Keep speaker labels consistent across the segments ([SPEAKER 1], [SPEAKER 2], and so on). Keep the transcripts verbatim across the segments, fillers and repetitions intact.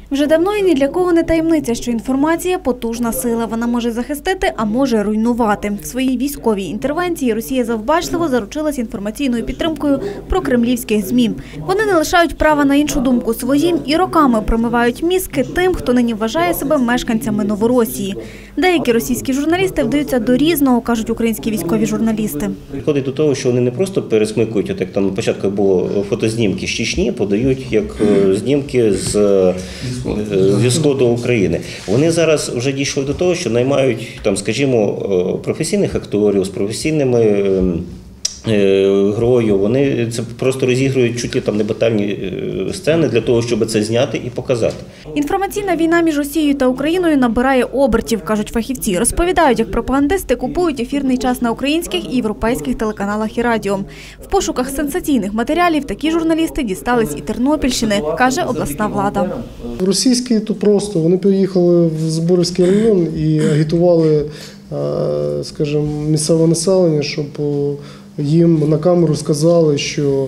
[SPEAKER 1] Вже давно і ні для кого не таємниця, що інформація – потужна сила. Вона може захистити, а може руйнувати. В своїй військовій інтервенції Росія завбачливо заручилась інформаційною підтримкою прокремлівських ЗМІ. Вони не лишають права на іншу думку своїм і роками промивають мізки тим, хто нині вважає себе мешканцями Новоросії. Деякі російські журналісти вдаються до різного, кажуть українські військові журналісти.
[SPEAKER 2] Приходить до того, що вони не просто пересмикують, от як там на початку було фотознімки з Чечні, подають як знімки з, зі сходу України. Вони зараз вже дійшли до того, що наймають, там, скажімо, професійних акторів з професійними грою, вони це просто розігрують чуть ли там не батальні сцени для того, щоб це зняти і показати.
[SPEAKER 1] Інформаційна війна між Росією та Україною набирає обертів, кажуть фахівці. Розповідають, як пропагандисти купують ефірний час на українських і європейських телеканалах і радіо. В пошуках сенсаційних матеріалів такі журналісти дістались і Тернопільщини, каже обласна влада.
[SPEAKER 3] Російські то просто, вони приїхали в Зборівський район і агітували, скажімо, місцеве населення, щоб їм на камеру сказали, що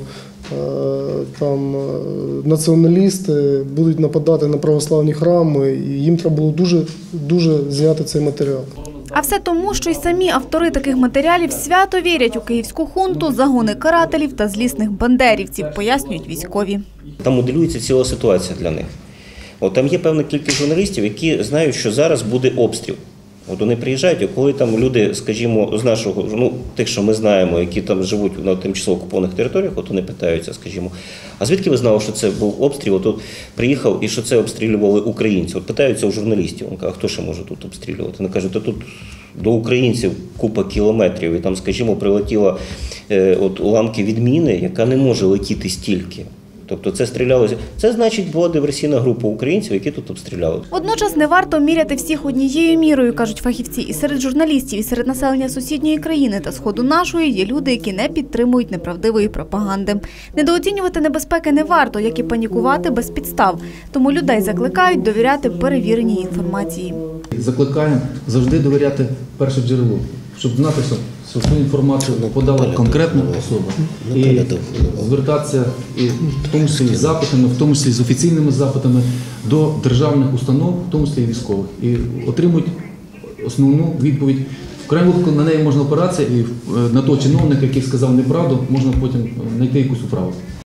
[SPEAKER 3] там націоналісти будуть нападати на православні храми, і їм треба було дуже, дуже зняти цей матеріал.
[SPEAKER 1] А все тому, що й самі автори таких матеріалів свято вірять у київську хунту, загони карателів та злісних бандерівців, пояснюють військові.
[SPEAKER 2] Там моделюється ціла ситуація для них. От там є певна кількість журналістів, які знають, що зараз буде обстріл. От вони приїжджають, коли там люди, скажімо, з нашого, ну, тих, що ми знаємо, які там живуть на тимчасово окупованих територіях, от вони питаються, скажімо, а звідки ви знали, що це був обстріл, от приїхав і що це обстрілювали українці? От питаються у журналістів, вони кажуть, а хто ще може тут обстрілювати? Вони кажуть, а тут до українців купа кілометрів, і там, скажімо, прилетіла е, от уламки від міни, яка не може летіти стільки. Тобто це стрілялося. Це, значить, була диверсійна група українців, які тут обстріляли.
[SPEAKER 1] Водночас не варто міряти всіх однією мірою, кажуть фахівці. І серед журналістів, і серед населення сусідньої країни та сходу нашої є люди, які не підтримують неправдивої пропаганди. Недооцінювати небезпеки не варто, як і панікувати без підстав. Тому людей закликають довіряти перевіреній інформації.
[SPEAKER 4] Закликаємо завжди довіряти перше джерело, щоб знати, що цю інформацію подала конкретна особа. І звертатися і в тому числі з запитами, в тому числі з офіційними запитами до державних установ, в тому числі і військових. І отримують основну відповідь. В крайньому випадку на неї можна опиратися і на того чиновника, який сказав неправду, можна потім знайти якусь управу.